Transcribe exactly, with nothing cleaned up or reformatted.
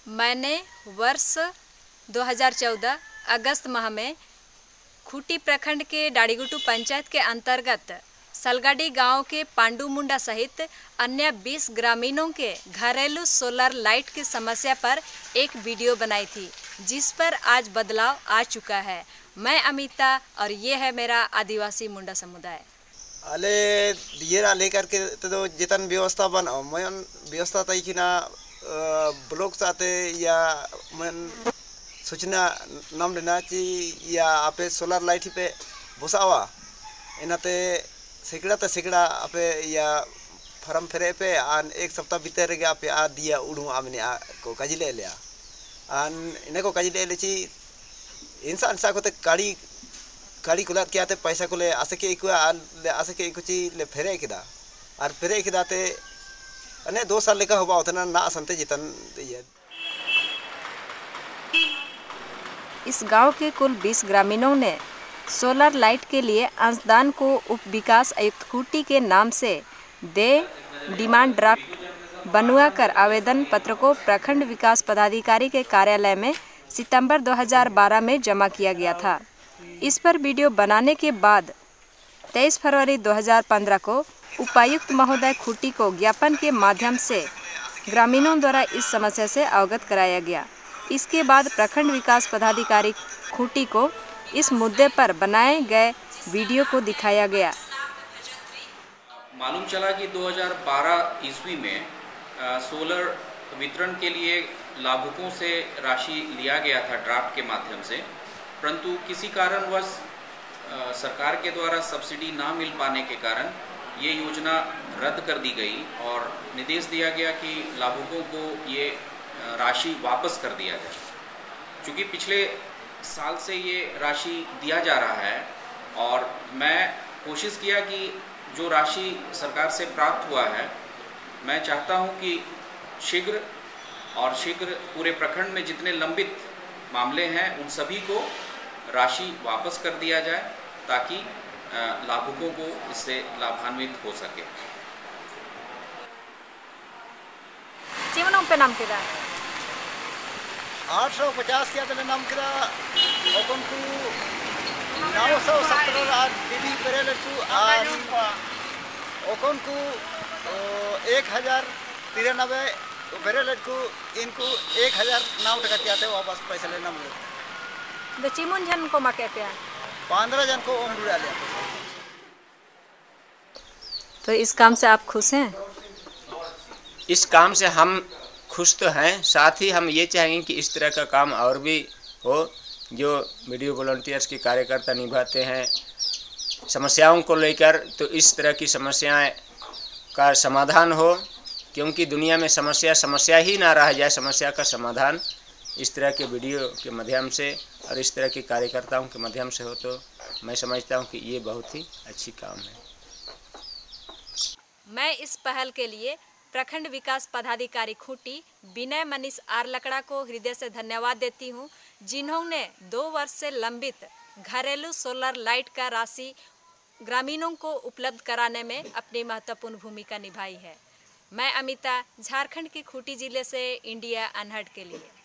मैंने वर्ष दो हज़ार चौदह अगस्त माह में खूंटी प्रखंड के डाड़ीगुटू पंचायत के अंतर्गत सलगाड़ी गांव के पांडू मुंडा सहित अन्य बीस ग्रामीणों के घरेलू सोलर लाइट की समस्या पर एक वीडियो बनाई थी, जिस पर आज बदलाव आ चुका है। मैं अमिता और ये है मेरा आदिवासी मुंडा समुदाय। अले दियरा लेकर के तो जितन व्यवस्था बन मन व्यवस्था तई किना ब्लॉक साथे या मन सूचना नाम लेना ची या आपे सोलर लाइट पे बसावा इनाते सेकड़ा ते सेकड़ा आपे या फरम फेरे पे आन एक सप्ताह भीतर गे आपे आ दिया उडू आमने आ को काजिले लिया आन इने को काजिले लेची इंसान सा को ते गाड़ी गाड़ी कुलात के आते पैसा को ले आसे के इको ले आसे के इको ची ले फेरे किदा और फेरे किदा ते अने दो साल लेका होबा उतना ना संते जितन ये। इस गांव के कुल बीस ग्रामीणों ने सोलर लाइट के लिए अंशदान को उप विकास आयुक्त खूंटी के नाम से दे डिमांड ड्राफ्ट बनवा कर आवेदन पत्र को प्रखंड विकास पदाधिकारी के कार्यालय में सितंबर दो हज़ार बारह में जमा किया गया था। इस पर वीडियो बनाने के बाद तेईस फरवरी दो हज़ार पंद्रह को उपायुक्त महोदय खूंटी को ज्ञापन के माध्यम से ग्रामीणों द्वारा इस समस्या से अवगत कराया गया। इसके बाद प्रखंड विकास पदाधिकारी खूंटी को इस मुद्दे पर बनाए गए वीडियो को दिखाया गया। मालूम चला कि दो हज़ार बारह ईस्वी में आ, सोलर वितरण के लिए लाभुकों से राशि लिया गया था ड्राफ्ट के माध्यम से, परंतु किसी कारणवश सरकार के द्वारा सब्सिडी ना मिल पाने के कारण ये योजना रद्द कर दी गई और निर्देश दिया गया कि लाभुकों को ये राशि वापस कर दिया जाए। चूँकि पिछले साल से ये राशि दिया जा रहा है और मैं कोशिश किया कि जो राशि सरकार से प्राप्त हुआ है, मैं चाहता हूं कि शीघ्र और शीघ्र पूरे प्रखंड में जितने लंबित मामले हैं उन सभी को राशि वापस कर दिया जाए ताकि लाभुकों को इससे लाभान्वित हो सके। जीवनों पे नाम किया आठ सौ पचास के आते नाम किया ओकन को नौ सौ सत्रह आठ दीदी परेले तू आर ओकन को एक हजार तिरानबे परेले को इनको एक हजार नौ टका के आते वापस पैसा लेना मुझे बेचिमुन जन को मके पे पंद्रह जन को ओम डुरा लिया। तो इस काम से आप खुश हैं? इस काम से हम खुश तो हैं, साथ ही हम ये चाहेंगे कि इस तरह का काम और भी हो जो वीडियो वॉलंटियर्स के कार्यकर्ता निभाते हैं समस्याओं को लेकर, तो इस तरह की समस्याएं का समाधान हो, क्योंकि दुनिया में समस्या समस्या ही ना रह जाए, समस्या का समाधान इस तरह के वीडियो के माध्यम से और इस तरह के कार्यकर्ताओं के माध्यम से हो, तो मैं समझता हूं कि ये बहुत ही अच्छी काम है। मैं इस पहल के लिए प्रखंड विकास पदाधिकारी खूंटी विनय मनीष आर लकड़ा को हृदय से धन्यवाद देती हूं, जिन्होंने दो वर्ष से लंबित घरेलू सोलर लाइट का राशि ग्रामीणों को उपलब्ध कराने में अपनी महत्वपूर्ण भूमिका निभाई है। मैं अमिता, झारखंड के खूंटी जिले से इंडिया अनहर्ड के लिए।